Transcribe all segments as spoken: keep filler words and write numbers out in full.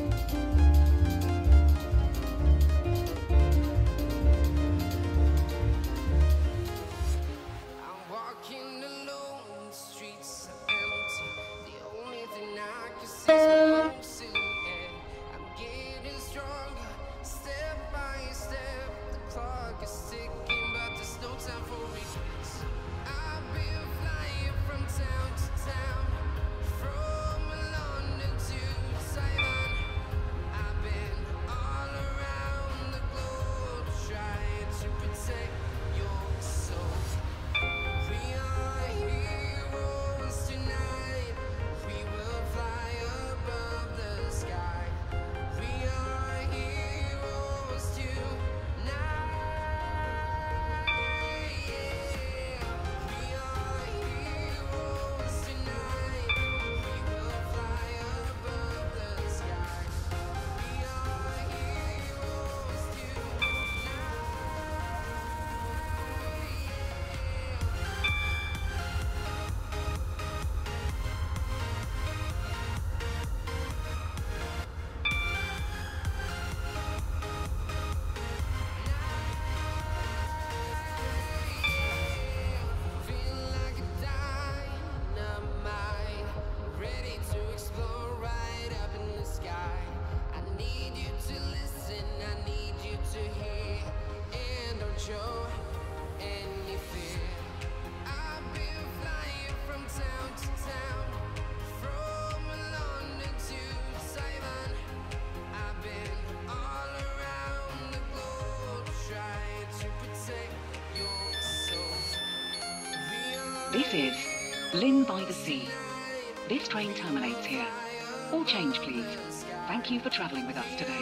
This is Llyn by the Sea. This train terminates here. All change, please. Thank you for travelling with us today.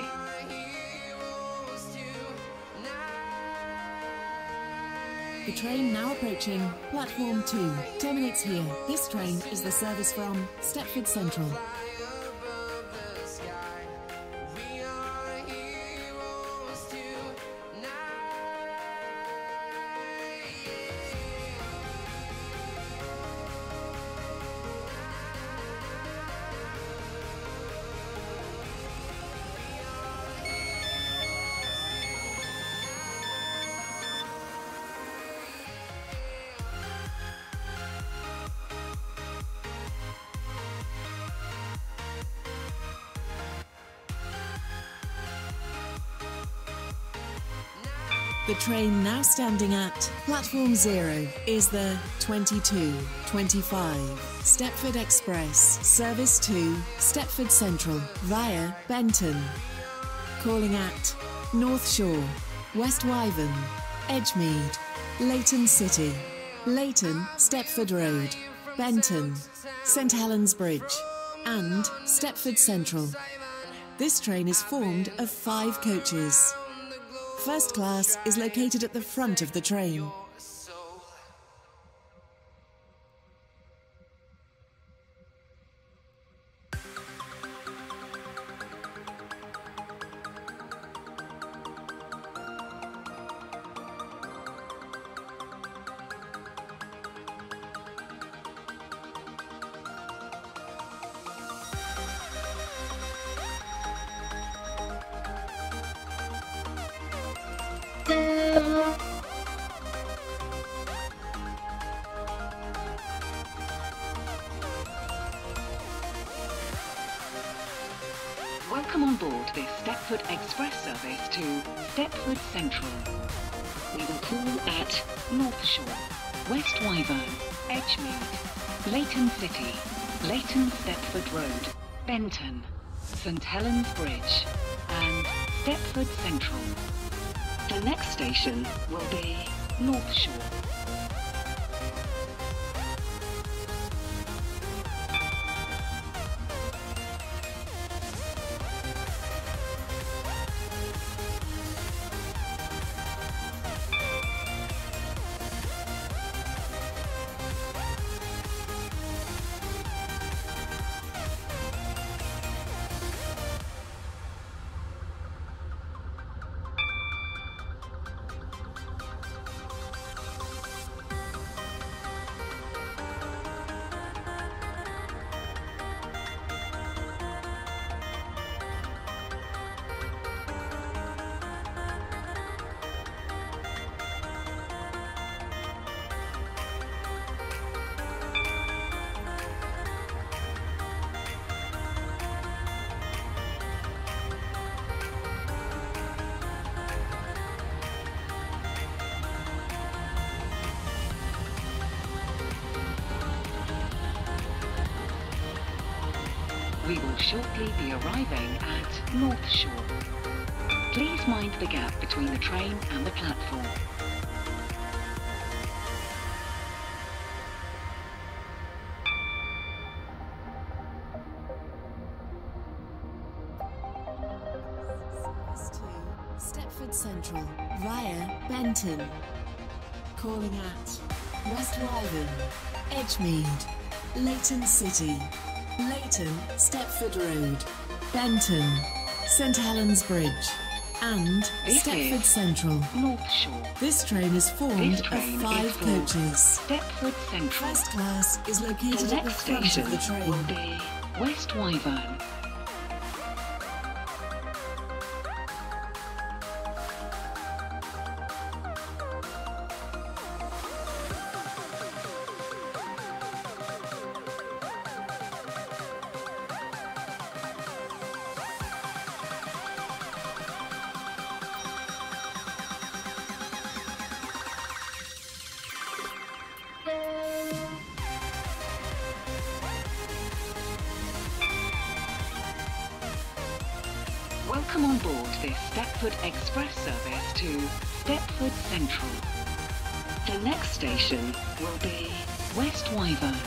The train now approaching platform two terminates here. This train is the service from Stepford Central. The train now standing at platform zero is the twenty-two twenty-five Stepford Express, service to Stepford Central via Benton. Calling at North Shore, West Wyvern, Edgemead, Llyn City, Layton Stepford Road, Benton, St Helens Bridge and Stepford Central. This train is formed of five coaches. First class is located at the front of the train. Welcome on board this Stepford Express service to Stepford Central. We will call at North Shore, West Wyvern, Edgemead, Layton City, Layton Stepford Road, Benton, St Helens Bridge and Stepford Central. The next station will be North Shore. will shortly be arriving at North Shore. Please mind the gap between the train and the platform. Stepford Central via Benton. Calling at West Wyvern, Edgemead, Llyn City, Layton, Stepford Road, Benton, St Helens Bridge, and This Stepford is Central. North Shore. This train is formed This train of five is for coaches. Stepford Central. First class is The located at the next front station of the train. will be West Wyvern. Welcome on board this Stepford Express service to Stepford Central. The next station will be West Wyvern.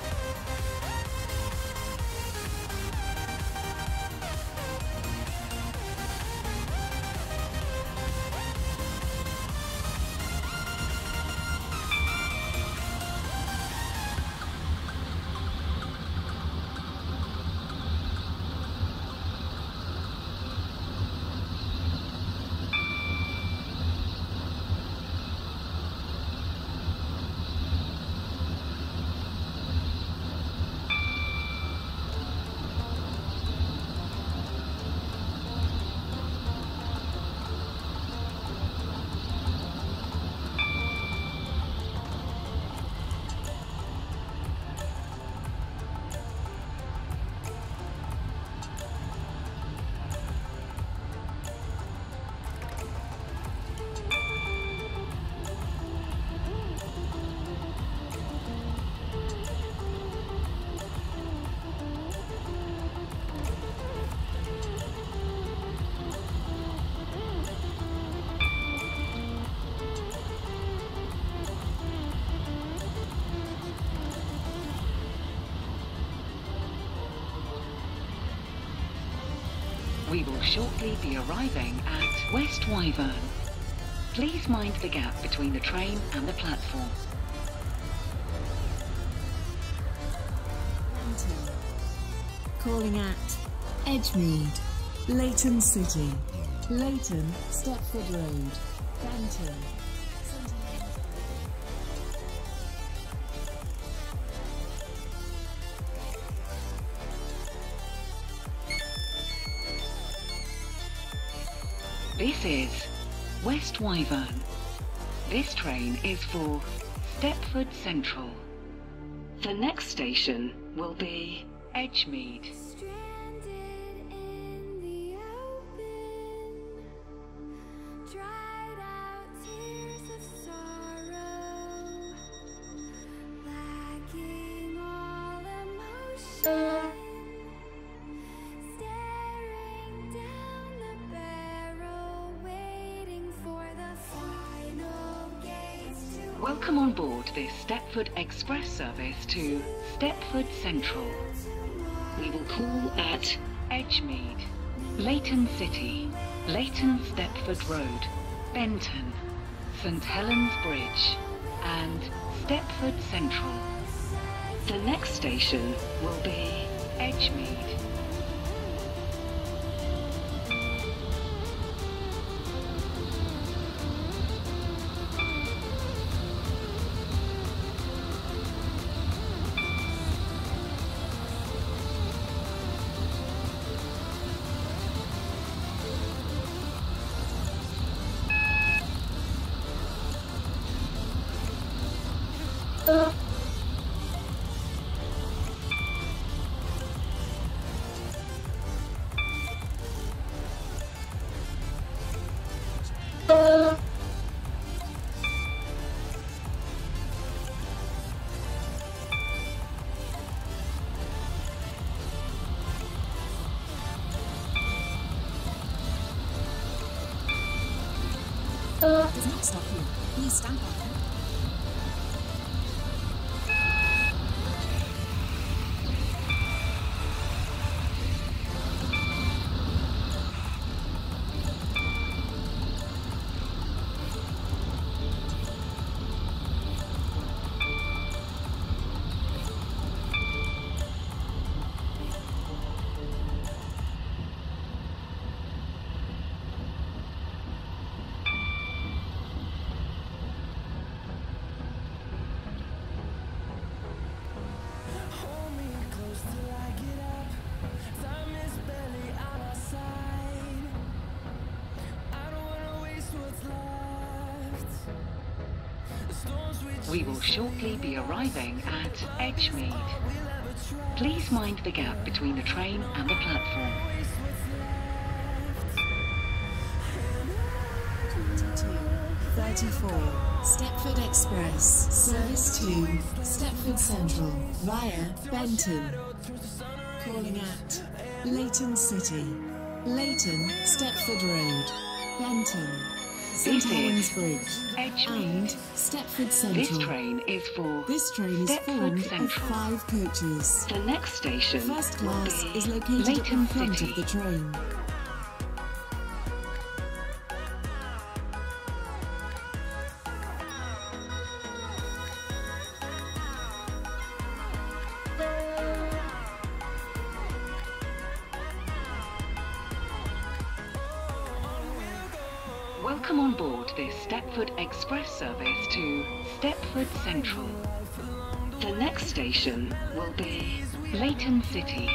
We will shortly be arriving at West Wyvern. Please mind the gap between the train and the platform. Benton. Calling at Edgemead, Layton City, Layton, Stepford Road, Benton. This is West Wyvern. This train is for Stepford Central. The next station will be Edgemead. Stranded in the open, dried out tears of sorrow, lacking all emotion, staring down the barrel, waiting for the final gates to Welcome on board this Stepford Express service to Stepford Central. We will call at Edgemead, Layton City, Layton Stepford Road, Benton, St Helens Bridge, and Stepford Central. The next station will be Edgemead. does not stop here. Please stand by. We will shortly be arriving at Edgemead. Please mind the gap between the train and the platform. twenty-two thirty-four Stepford Express, service to Stepford Central via Benton. Calling at Llyn City, Llyn, Stepford Road, Benton, Saint This Helens is Bridge, Edgemead. and Stepford Central. This train is for This train is Stepford formed of Central. five coaches. The next station First will class be is located at the Llyn front City. of the train. Welcome on board this Stepford Express service to Stepford Central. The next station will be Llyn City.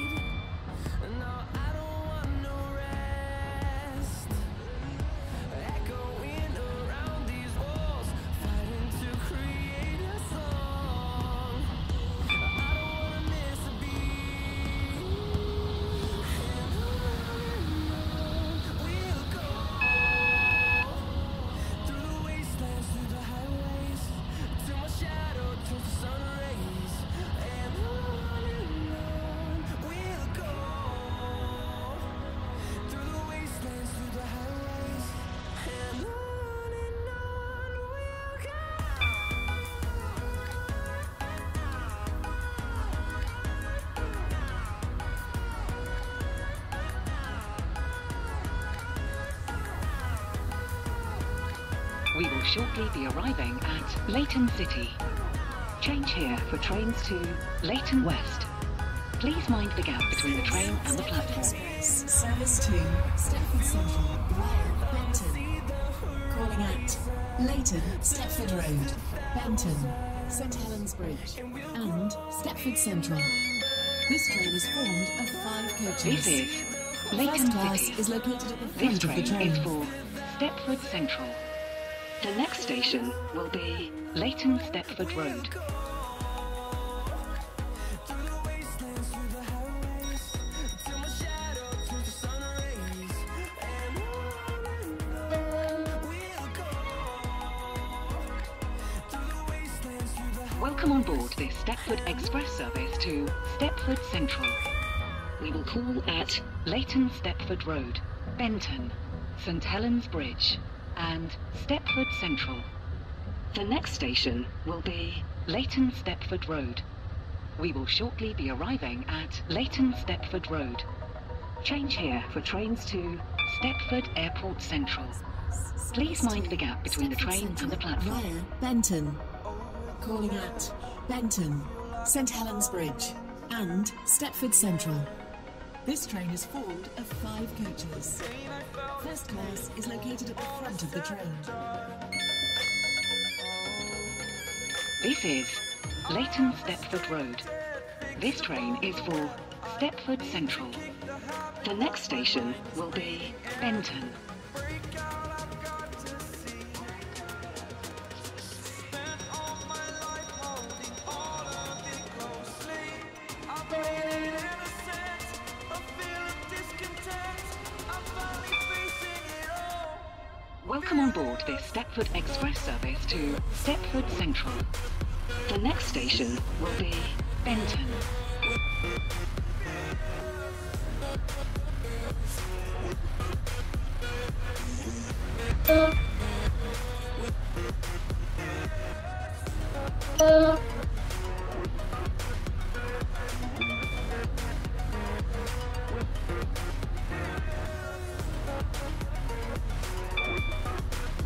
We will shortly be arriving at Llyn City. Change here for trains to Llyn West. Please mind the gap between the train and the platform. Express, service to Stepford Central via Benton. Calling at Llyn, Stepford Road, Benton, Saint Helens Bridge, and Stepford Central. This train is formed of five coaches. This is First Llyn class City. is located at the This front of the train is train. for Stepford Central. The next station will be Llyn Stepford Road. Welcome on board this Stepford Express service to Stepford Central. We will call at Llyn Stepford Road, Benton, Saint Helens Bridge, and Stepford Central. The next station will be Llyn Stepford Road. We will shortly be arriving at Llyn Stepford Road. Change here for trains to Stepford Airport Central. Please mind the gap between the train and the platform. Via Benton. Calling at Benton, Saint Helens Bridge, and Stepford Central. This train is formed of five coaches. First class is located at the front of the train. This is Llyn Stepford Road. This train is for Stepford Central. The next station will be Benton. Welcome on board this Stepford Express service to Stepford Central. The next station will be Benton.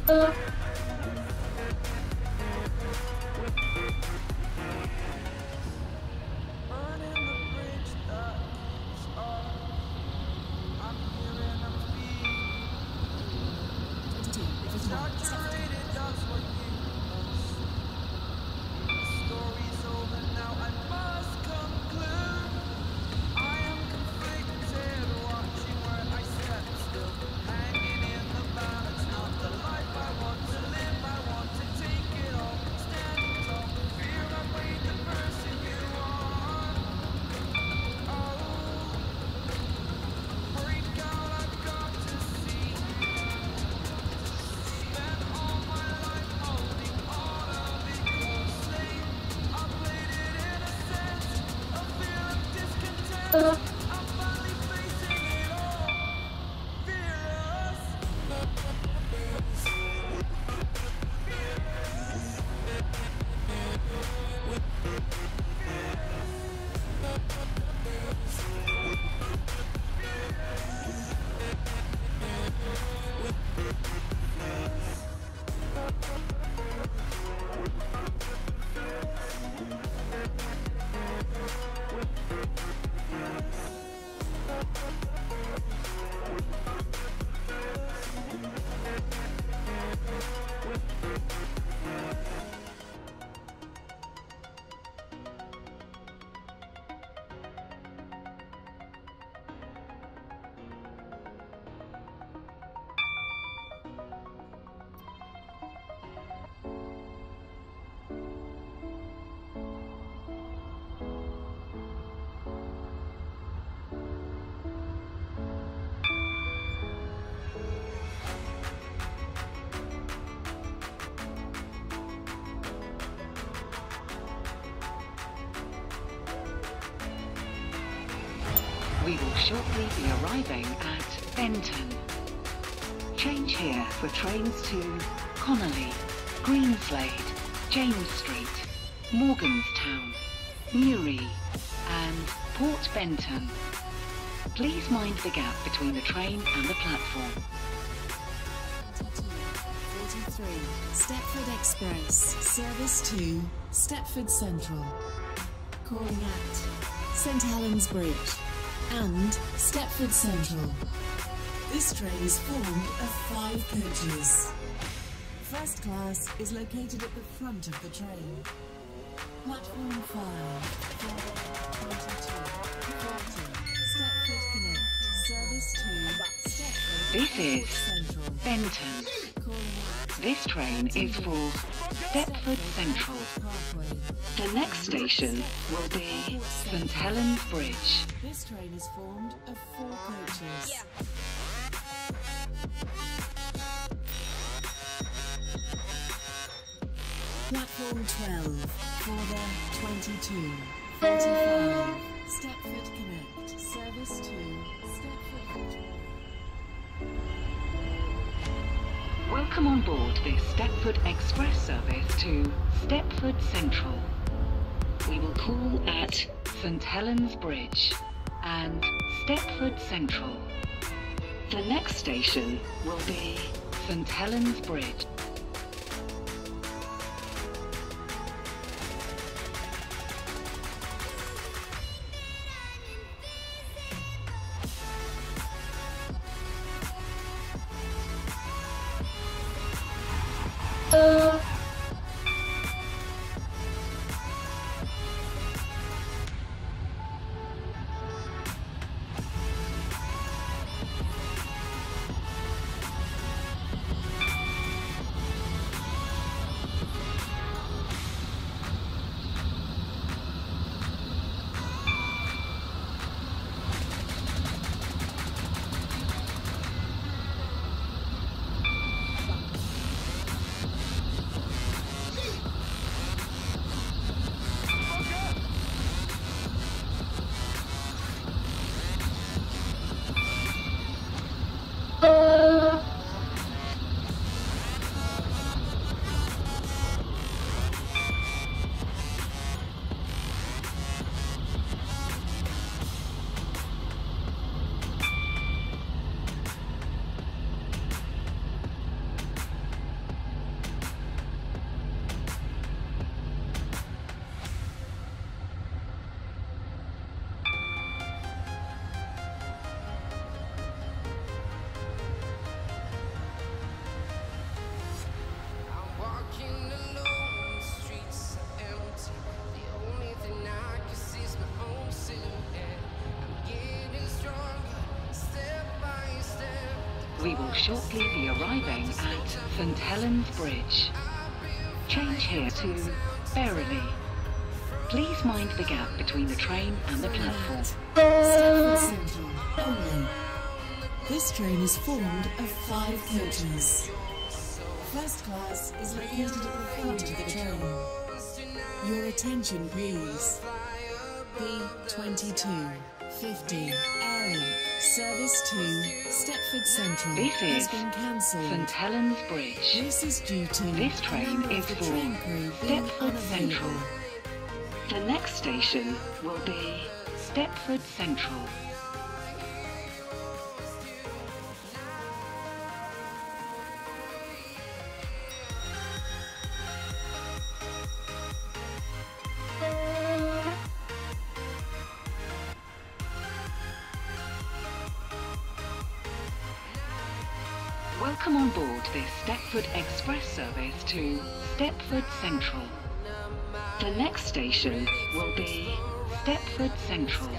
We will shortly be arriving at Benton. Change here for trains to Connolly, Greenslade, James Street, Morganstown, Newry and Port Benton. Please mind the gap between the train and the platform. forty-three, Stepford Express, service to Stepford Central. Calling at Saint Helens Bridge and Stepford Central. This train is formed of five coaches. First class is located at the front of the train. Platform five, four, twenty-two, forty, Stepford Connect, service to Stepford This is Central. Benton. Calling at This train is for Stepford Central. Parkway. The next station will be Saint Helens Bridge. This train is formed of four coaches. Platform twelve, Forder twenty-two, forty-five, Stepford Connect, service to Stepford. Welcome on board this Stepford Express service to Stepford Central. We will call at Saint Helens Bridge and Stepford Central. The next station will be Saint Helens Bridge. will shortly be arriving at Saint Helens Bridge. Change here to Berrily. Please mind the gap between the train and the platform. Stepford Central, Llyn. This train is formed of five coaches. First class is located at the front of the train. Your attention please. B twenty-two fifty Area Service to Stepford Central This has is been cancelled. Saint Helens Bridge. This is due to This train a member is of the for train crew being Stepford Central. unavailable. The next station will be Stepford Central. Welcome on board this Stepford Express service to Stepford Central. The next station will be Stepford Central.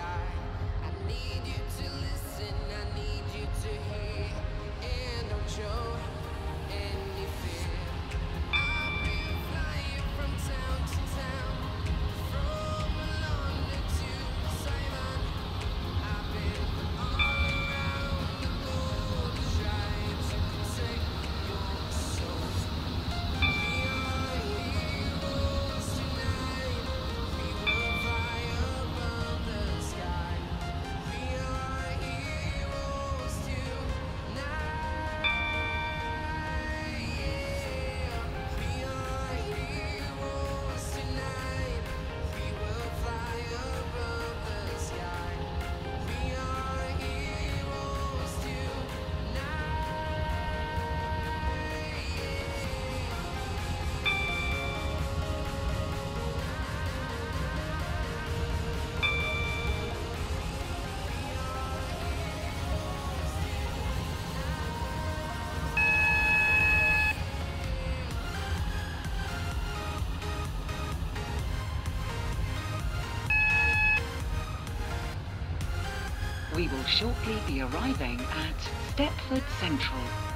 We will shortly be arriving at Stepford Central.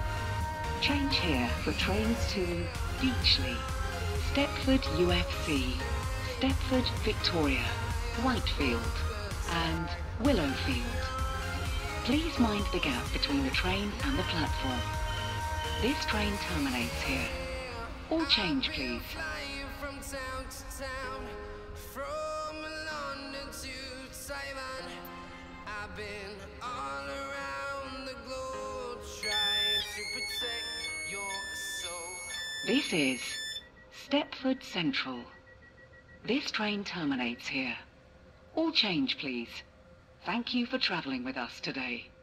Change here for trains to Beachley, Stepford U F C, Stepford Victoria, Whitefield and Willowfield. Please mind the gap between the train and the platform. This train terminates here. All change please. From town to town, from London to Taiwan, I've been all around the globe trying to protect your soul. This is Stepford Central. This train terminates here. All change please. Thank you for travelling with us today.